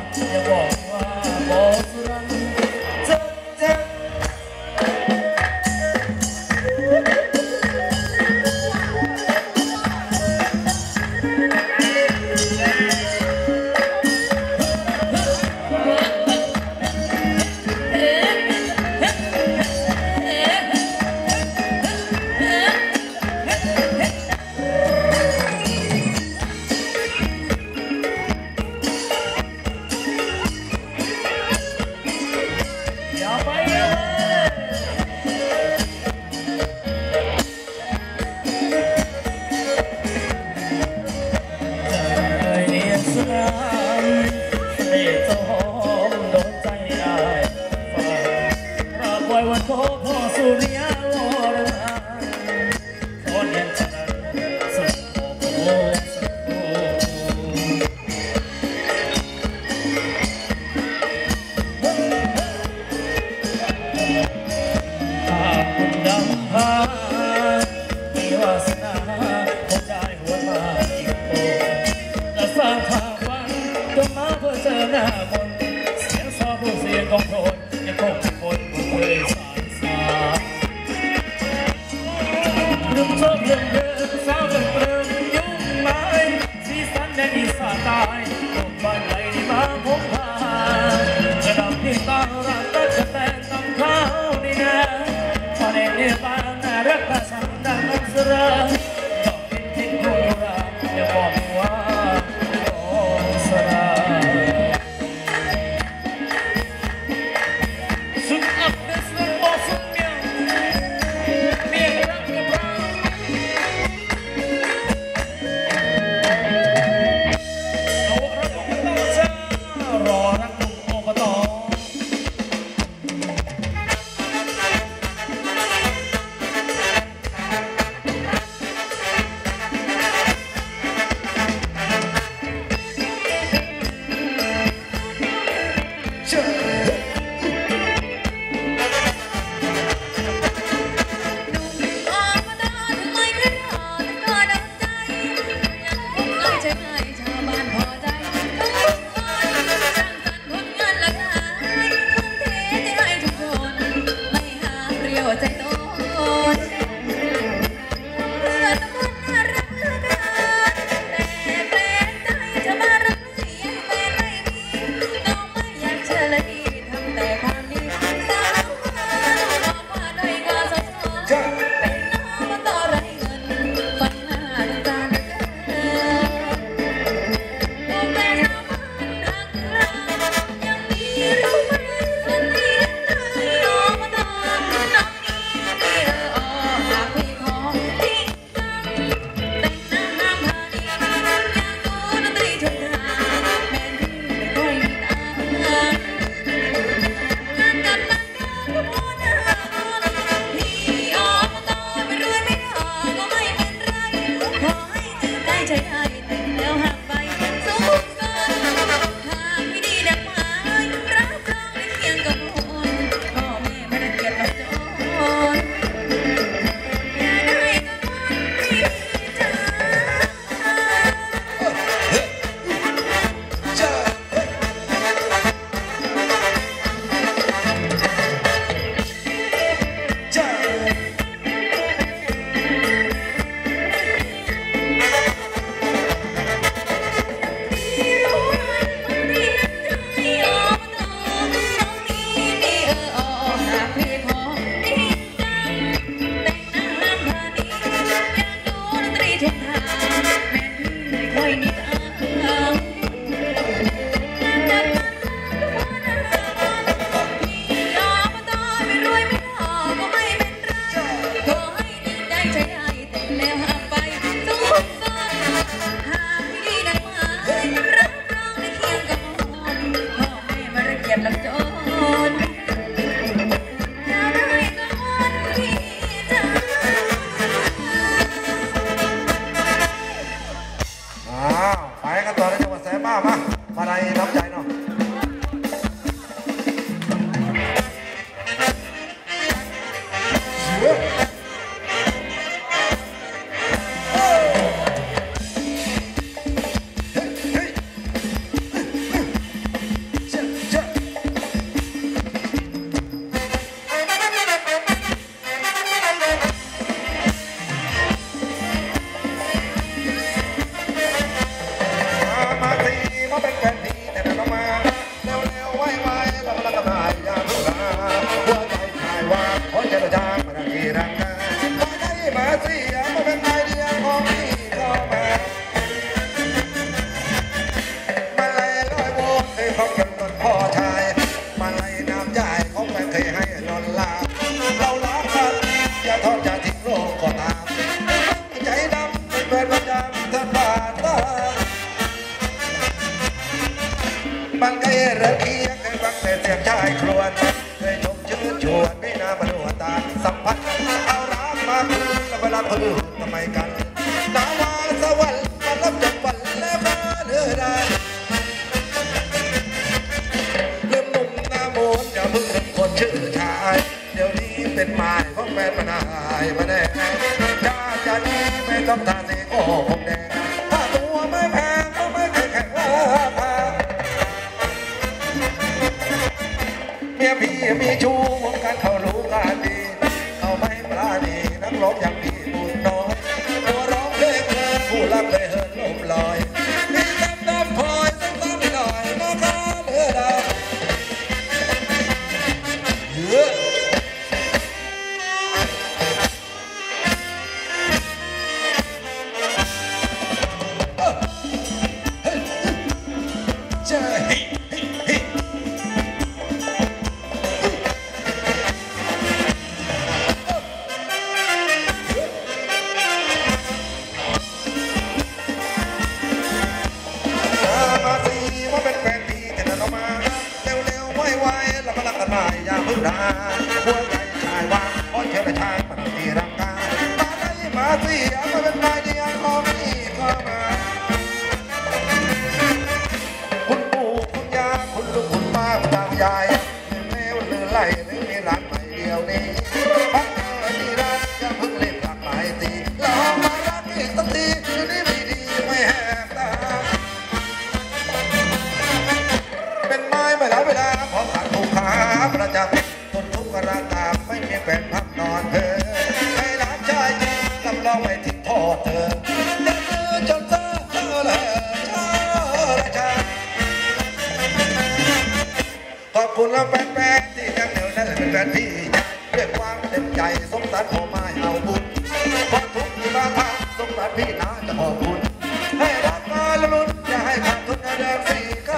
อย่าบอกว่าบอกสุรังเจ็บเจ็บวันพ่อพ่อสุริยาวรมันขอเนียนชนะสุดโอ้สุดโอ้หากคุณดำพามีวาสนาคงได้หวนมาอีกโอ้จะสร้างภาพวันจงมาเพื่อเจอหน้ามนเสียงซอผู้เสียงกองโทนยังคงคนเคยรุ่งโชคเรื่องเดิมสาวเรื่องเดิมยุ่งไม้สีสันแดนอีสานใต้ลมบ้านไหลมาพบพากระดับที่ตารักก็จะแต่ตำข้าวนี่นะพอในเนื้อบ้านน่ารักกระชันดังอักษรต้องเป็นที่ผู้รักอย่าบอกว่าสระสุดอับเดสน์บอสุดเมียเมียรักกับเรารอรักลุงอบตบางไก่เรือเคียงเคยฟังแต่เสียงชายครวญเคยชมชื่นชวนไม่น่ามาดูตาสัมผัสเอารักมาคืนแล้วเวลาคนอื่นทำไมกันดาวาสวรรค์มารับจากฝันแล้วมาเลือได้เรื่องหนุ่มหน้ามนอย่าเพิ่งเป็นคนชื่อชายเดี๋ยวนี้เป็นหมายของแฟนมันหายมาแน่จ้าจะดีไม่ต้องทาสีโอ้ผมแดงถ้าตัวไม่แพงก็ไม่เคยแข่งราคาเมียพี่มีชู้วงการเขารู้กันดีเขาไม่ปราณีนักร้องอย่างพี่บุญน้อยตัวร้องเพลงเธอผู้รักเลยเหินลมลอยมีน้ำน้ำพลอยต้องตามหน่อยนะคะเมื่อใดเยอะอย่าพึ่งด่าหัวใจชายวางอ้อนเชื่อชายมันตีรังกามาได้มาเสียมาเป็นนายเดียของนี่เข้ามาคุณปู่คุณย่าคุณลุงคุณป้าคุณตายายเลี้ยวเลื่อนไหลหรือมีร้านใหม่เดียวนี้พักเจอที่ร้านอย่าพึ่งเล่นหลักหลายตีลองมารักอีกสักทีจะได้ไม่ดีไม่แหกตาเป็นไม้ไม่หลายเวลาพอขาดผู้ขาประจำต้นทุกข์ราคาไม่มีแฟนพักนอนเธอให้ร้านชายจริงลำลองไม่ทิ้งทอดเธอจะเจอจนเธอเลยชาขอบคุณแล้วแฟนๆที่ยังเหนียวแน่นเป็นแฟนพี่ด้วยความเต็มใจสงสารผมไม่เอาบุญเพราะทุกที่มาทำสงสารพี่นะจะขอบคุณให้รักมาละลุ้นอย่าให้ขาดทุนเดิมสี่ก็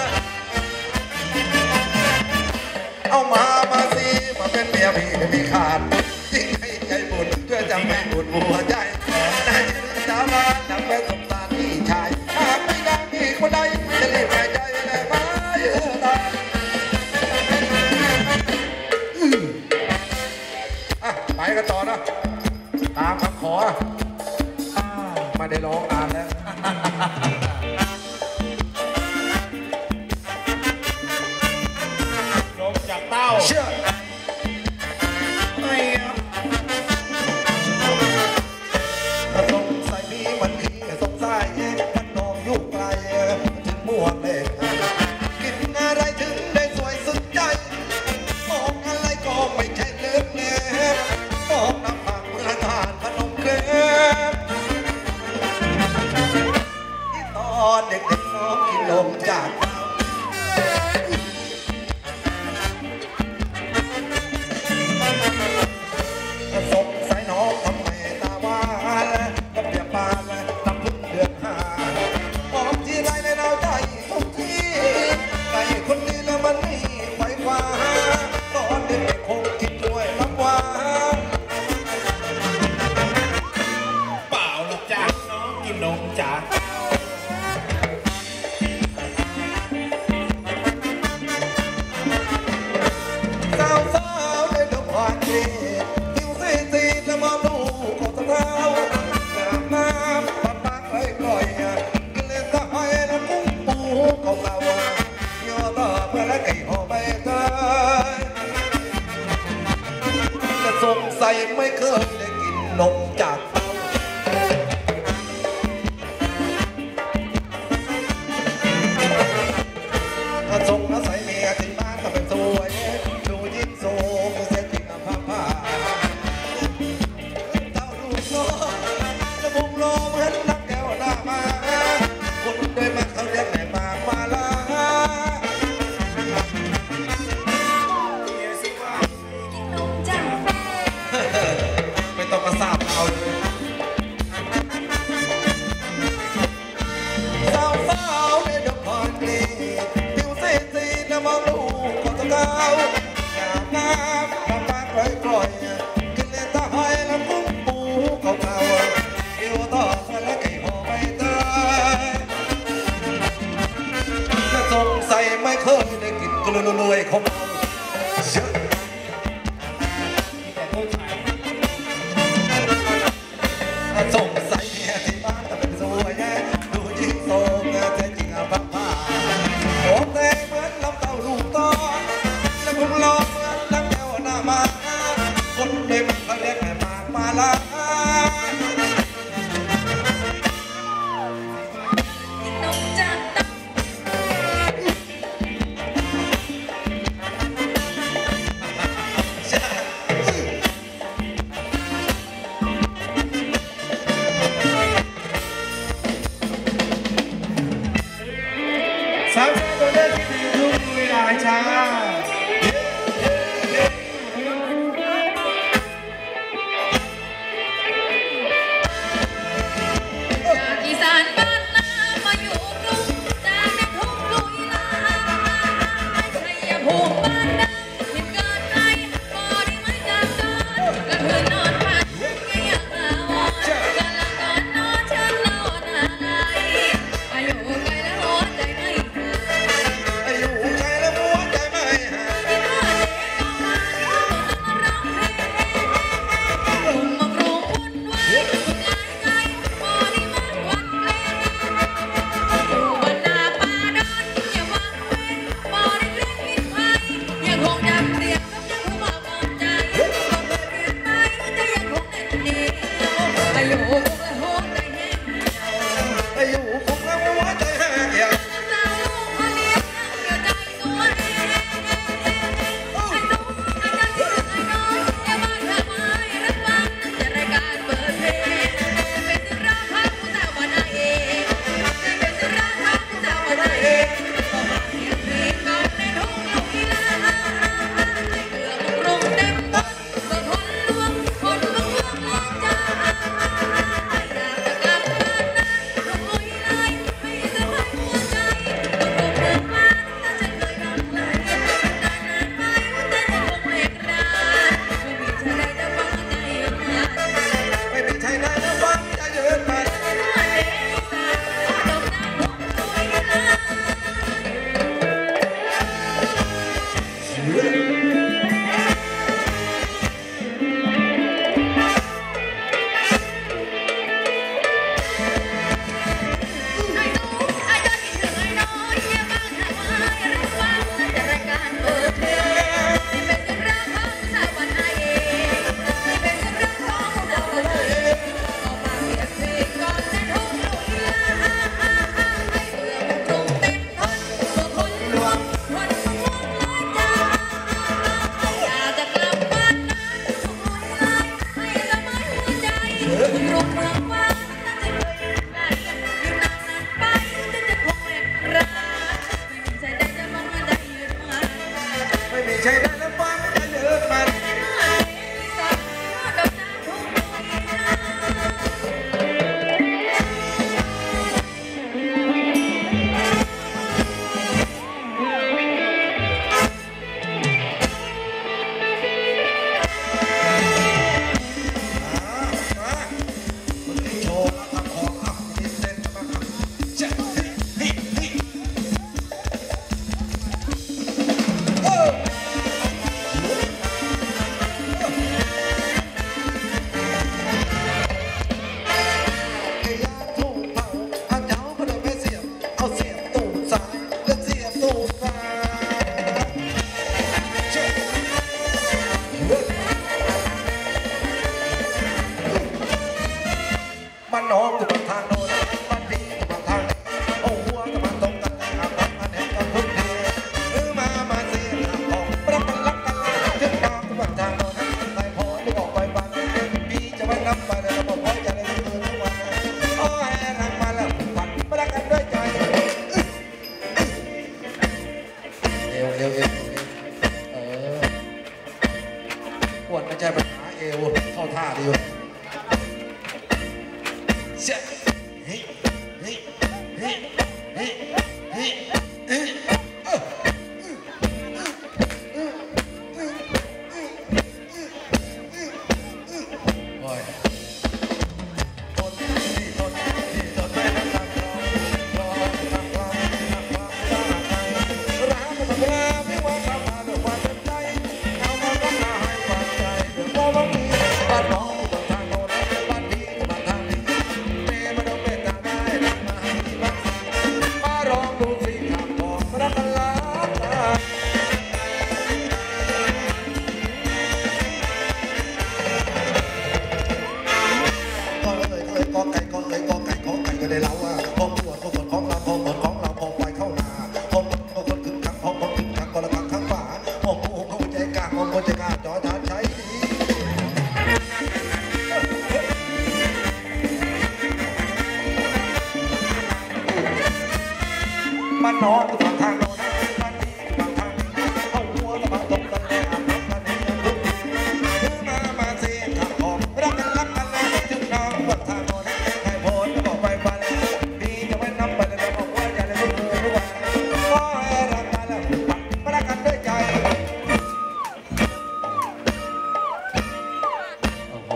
เอามาสิมาเป็นเมียพี่ไม่มีขาดยิ่งให้ใจบุญเพื่อจะไม่บุญหัวใจได้ยืนสาบานนับเป็นสงสารพี่ชายหากไม่ได้พี่คนใดจะรีบหายใจได้ไหมไปกันต่อนะตามคำขอไม่ได้ร้องนานแล้วลงจากเต้าเชื่อไม่สงสัยพี่มันขี้สงสัยมันนองอยู่ไกลถึงม่วงเล็กกินอะไรถึงได้สวยสุดใจมองอะไรก็ไม่ใช่เลิศเล็กมองน้ำผักเมื่อทานขนมเค้กที่ตอนเด็กๆน้องกินนมจากสงสัยน้องทำไมตาหวานกับเปียกปานทำพึ่งเดือนห้ามองที่ไรในเราใจทุกทีไก่คนนี้แล้วมันมีไฟฟ้าตอนเด็กๆคงกินด้วยน้ำหวานเปล่าหรอกจ้าน้องกินนมจ้าสาวในดงหวานเกลียผิวซีดแล้วมองดูขอบเท้าน้ำปัดปากไกลๆกินเล่นตาหอยน้ำกุ้งปูของเราย่อต่อเพื่อและไก่ห่อใบเตยแต่สงสัยไม่เคยได้กินนมจากเต้าสงสัยเมียที่บ้านก็เป็นสวยดูยิ้มสูงเสียจริงกับผ้าเต้าลูกโลจะบุงโลเหมือนนักแก้วหน้ามาคนโดยมาเขาเรียกแม่มาลาไม่ต้องมาทราบเราไม่เคยได้กินกลืนเลยเขาเมาเยอะแต่ตัวไทยสงสัยเนี่ยที่บ้านจะเป็นสวยแน่ดูยิ่งโตเงาจะจริงเอาพักผ้าโอ้แต่เหมือนลำเต่าลูกต้อแล้วผมรอเหมือนลังแก้วหน้ามาคนเด็กเขาเรียกแม่มากมาลาสาวตัวเลือกที่ดีทุกเวลาช้าอีสานบ้านนามาอยู่กรุงจากในทุ่งลุยลาชัยภูมิบ้านดังที่เกิดไกลพอได้ไหมจากกันกระเทือนนอนพันยังอยากอาวรกะละก่อนนอนฉันนอนอะไรอายุไกลแล้วหัวใจไม่หายอายุใจแล้วหัวใจไม่หายที่พ่อเด็กก็มาต้องร้องเพลงกลุ่มมากรุงวุ่นวายสุดหลายใจพอได้มาวันเพลงอยู่บนหน้าป่าดอนอย่าวังเว้นพอได้เล่นมิตรภัยยังคงจำเรียบกับยังผู้มาปลอบใจก็เคยเปลี่ยนไปแต่ยังคงแน่นเหนียวอายุคงและหัวใจแห้งเหี่ยวอายุคงแล้วหัวใจแห้งเหี่ยวสาวลูกคนเลี้ยงเดียวใจตัวเอง ไอ้หนูอาจจะคิดถึงไอ้น้องอย่ามาทำไมรักมันจะรายการเปิดเพลงเป็นสิรักพักผู้สาวบ้านนาเองเป็นสิรักพักผู้สาวบ้านนาเองก็มาเสียงเพลงก่อนในทุ่งลุยลาให้เกลือกรุงเต็มบนเมื่อคนลวงคนเมืองลองใจอยากจะกลับบ้านนะทุ่งลุยลายไม่สบายหัวใจต้องคงเดินมาตั้งแต่ฉันเคยทำไรนานๆไปแต่ยังคงเรียกรักไม่มีชายใดจะฟังใจมันไม่มีใครไหนแล้วฟังจะยืนมันเด็กอีสานดอกน้ำทุ่งลุยลา ไอ้หนูอาจจะคิดถึงไอ้น้อยอย่ามาทำไมรักฟังแต่รายการเปิดเพลงเป็นสิรักของสาวบ้านนาเองเป็นสิรักของสาวบ้านนาเองออกมาเสียงเพลงก่อนในทุ่งลุยลาให้เบื่อมันกรุงเต็มทนเมื่อคนลวงคนเมืองลอยใจอยากจะกลับบ้านนะทุ่งลุยลาให้สบายหัวใจมันรุกเมืองฟ้าตั้งแต่เคยอยู่ไกลอยู่นานๆไปจนจะคงเรียกรักไม่มีใจใดจะมองมันได้ยืนมันไม่มีใครไหนแล้วฟังจะยืนมันอีสานดอกน้ำทุ่งลุยลามาคนที่โชว์แล้วทำของอัพนี่เต้นมาเจ๊ฮิโอ้ไอ้ยาทุ่งเผาเอาเจ้าก็เลยไม่เสียบเอาเสียบตูดซ้ายแล้วเสียบตูดขวาเจ๊มันน้องจะมาทางโน้นมันดีจะมาทางนี้โอ้หัวจะมาตรงกันในอาการมันเห็นกันทุกทีหรือมาเสียหลักของรักกันถึงมาก็มาทางโน้นแต่พอได้ออกไปบ้านพี่จะไม่นับไปแล้วบอกว่าจะได้คืนทุกวันโอ้แห่ทางมาแล้วฝันไม่รักกันด้วยใจเอวปวดไม่ใช่ปัญหาเอวเข้าท่าดีอยู่เฮ้ยเฮ้ยเฮ้ยเฮ้ยเฮ้ยเฮ้ยโอ้ยทนไม่ได้ทำร้องทำร้องไม่ได้น้องฝั่งทางโน้นบ้านนี้ฝั่งทางนี้เอาหัวกระบะตกกันเลยอาบน้ำกันนี้ยังลุกถือมาเสียขับของรักกันแล้วถึงน้องฝั่งทางโน้นให้โพสก็บอกไปฟันดีจะไม่นำไปแต่บอกว่าอย่าได้ลุกเลยทุกวันก็ให้รักกันแล้วปักรักกันด้วยใจโอ้โห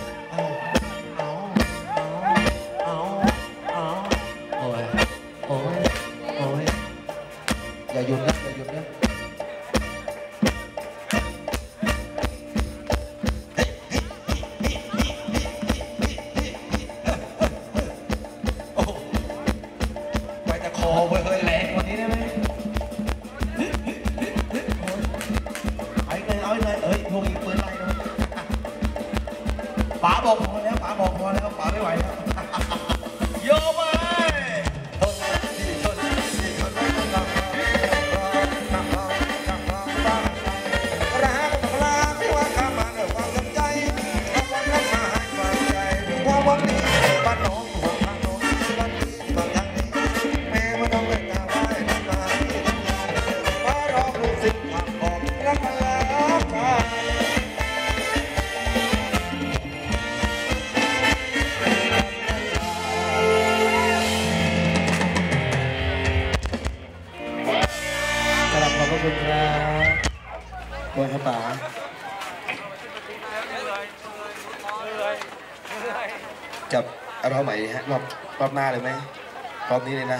โอ้ยอย่าหยุดนะอย่าหยุดนะโอ้ไปแต่คอเว้ยเฮ้ยแรงกว่านี้ได้ไหมเอาเลยเอ้ยพวกอีกปืนไรนะป๋าบอกพอแล้วป๋าบอกพอแล้วป๋าไม่ไหวแล้วโยไปขอบคุณครับโดยครับป๋าจับเราใหม่ฮะรอบหน้าเลยไหมรอบนี้เลยนะ